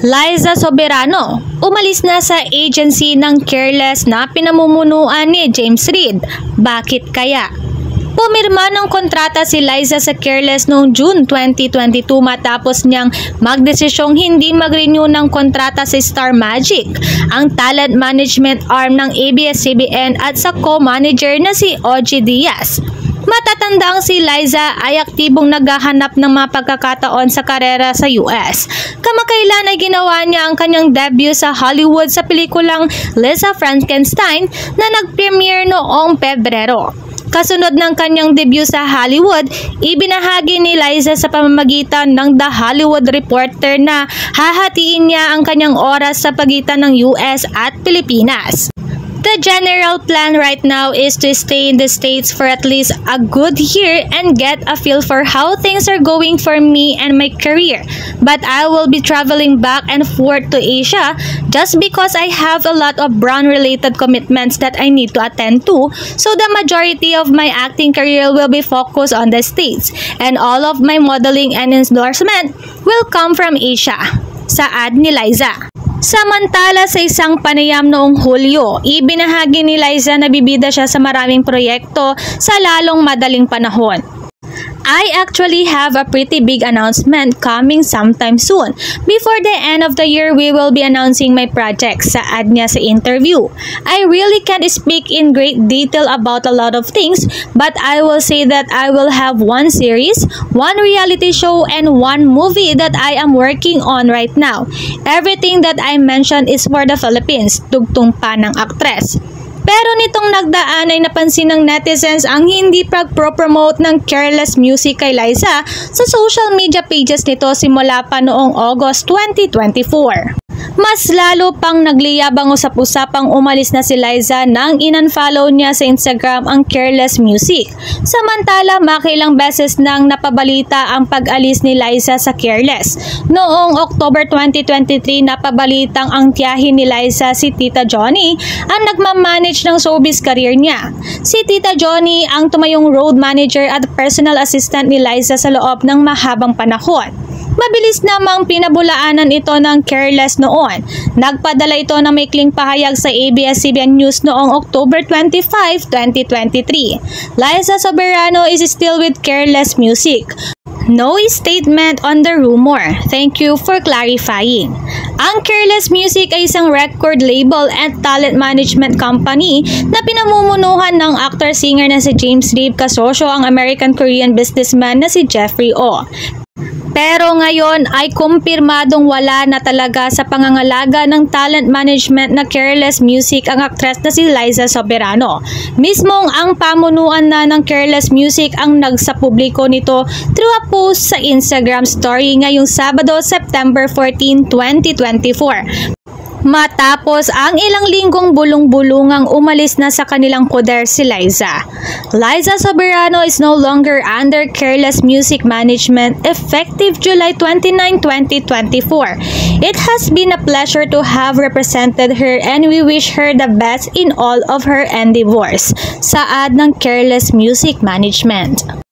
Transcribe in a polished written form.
Liza Soberano, umalis na sa agency ng Careless na pinamumunuan ni James Reid. Bakit kaya? Pumirma ng kontrata si Liza sa Careless noong June 2022 matapos niyang magdesisyong hindi mag-renew ng kontrata sa Star Magic, ang talent management arm ng ABS-CBN, at sa co-manager na si OG Diaz. Matatandaang si Liza ay aktibong naghahanap ng mga pagkakataon sa karera sa US. Kamakailan ay ginawa niya ang kanyang debut sa Hollywood sa pelikulang Lisa Frankenstein na nag-premiere noong Pebrero. Kasunod ng kanyang debut sa Hollywood, ibinahagi ni Liza sa pamamagitan ng The Hollywood Reporter na hahatiin niya ang kanyang oras sa pagitan ng US at Pilipinas. The general plan right now is to stay in the States for at least a good year and get a feel for how things are going for me and my career. But I will be traveling back and forth to Asia just because I have a lot of brand-related commitments that I need to attend to, so the majority of my acting career will be focused on the States, and all of my modeling and endorsement will come from Asia. Saad ni Liza. Samantala, sa isang panayam noong Hulyo, ibinahagi ni Liza na bibida siya sa maraming proyekto sa lalong madaling panahon. I actually have a pretty big announcement coming sometime soon. Before the end of the year, we will be announcing my projects, saad niya sa interview. I really can't speak in great detail about a lot of things, but I will say that I will have one series, one reality show, and one movie that I am working on right now. Everything that I mentioned is for the Philippines, tugtong pa ng aktres. Pero nitong nagdaan ay napansin ng netizens ang hindi pag-promote ng Careless Music kay Liza sa social media pages nito simula pa noong August 2024. Mas lalo pang nagliyabang usap-usapang umalis na si Liza nang in-unfollow niya sa Instagram ang Careless Music. Samantala, makilang beses nang napabalita ang pag-alis ni Liza sa Careless. Noong October 2023, napabalitang ang tiyahin ni Liza, si Tita Johnny, ang nagmamanage ng showbiz career niya. Si Tita Johnny ang tumayong road manager at personal assistant ni Liza sa loob ng mahabang panahon. Mabilis namang pinabulaanan ito ng Careless noon. Nagpadala ito ng maikling pahayag sa ABS-CBN News noong October 25, 2023. Liza Soberano is still with Careless Music. No statement on the rumor. Thank you for clarifying. Ang Careless Music ay isang record label and talent management company na pinamumunuhan ng actor-singer na si James Reid, kasosyo ang American-Korean businessman na si Jeffrey Oh. Pero ngayon ay kumpirmadong wala na talaga sa pangangalaga ng talent management na Careless Music ang aktres na si Liza Soberano. Mismong ang pamunuan na ng Careless Music ang nagsapubliko nito through a post sa Instagram story ngayong Sabado, September 14, 2024. Matapos ang ilang linggong bulong-bulungang umalis na sa kanilang poder si Liza. Liza Soberano is no longer under Careless Music management effective July 29, 2024. It has been a pleasure to have represented her and we wish her the best in all of her endeavors, saad ng Careless Music Management.